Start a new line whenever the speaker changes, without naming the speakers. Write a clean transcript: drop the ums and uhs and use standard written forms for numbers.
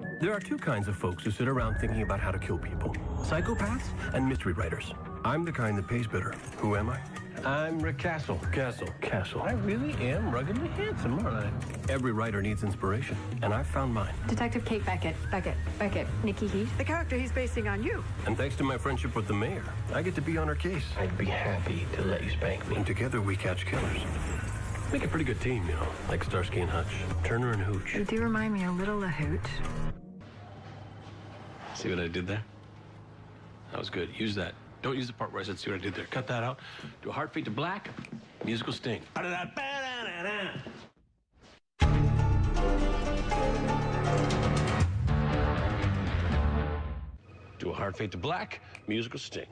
There are two kinds of folks who sit around thinking about how to kill people. Psychopaths and mystery writers. I'm the kind that pays better. Who am I? I'm Rick Castle. Castle. I really am ruggedly handsome, aren't I? Every writer needs inspiration, and I've found mine.
Detective Kate Beckett. Nikki Heath.
The character he's basing on you.
And thanks to my friendship with the mayor, I get to be on her case.
I'd be happy to let you spank me.
And together we catch killers. Make a pretty good team, you know, like Starsky and Hutch, Turner and Hooch.
You do remind me a little of Hooch.
See what I did there? That was good. Use that. Don't use the part where I said, see what I did there. Cut that out. Do a Heart Fade to Black, musical sting. Do a Heart Fade to Black, musical sting.